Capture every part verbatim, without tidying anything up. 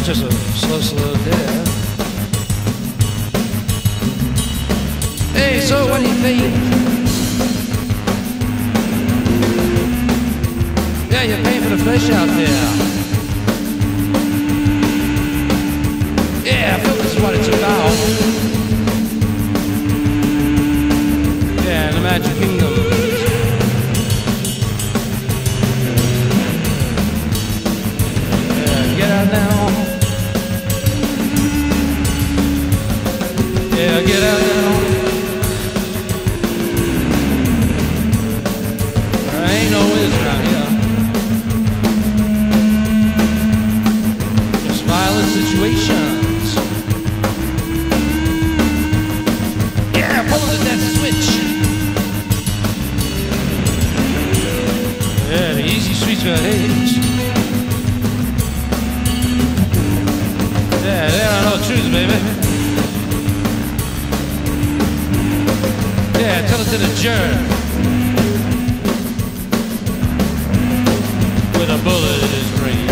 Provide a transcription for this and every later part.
just a slow, slow death. Hey, so what do you think? Yeah, you're paying for the flesh out there. Yeah, I feel this is what it's about. Yeah, the Magic Kingdom. Yeah, get out now. Yeah, get out now. There ain't no wiz around here. Just violent situations. Yeah, pulling that switch. Yeah, the easy streets for age. Yeah, there are no truths, baby. Yeah, tell it to the jerk. With a bullet in his brain.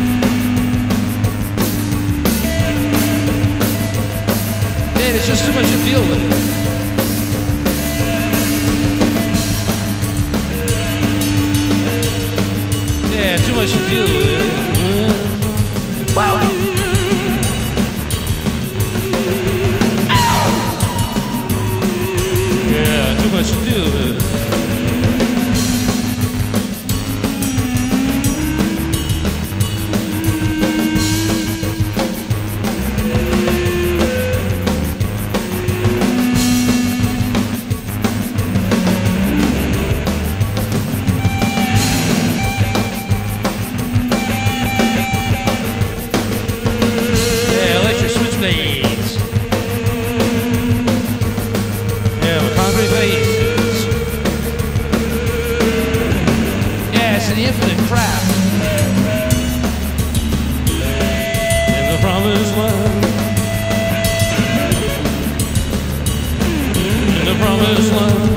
Yeah, there's just too much to deal with. Yeah, too much to deal with. Wow. Yeah, too much to deal with. The infinite crap in the promised land, in the promised land.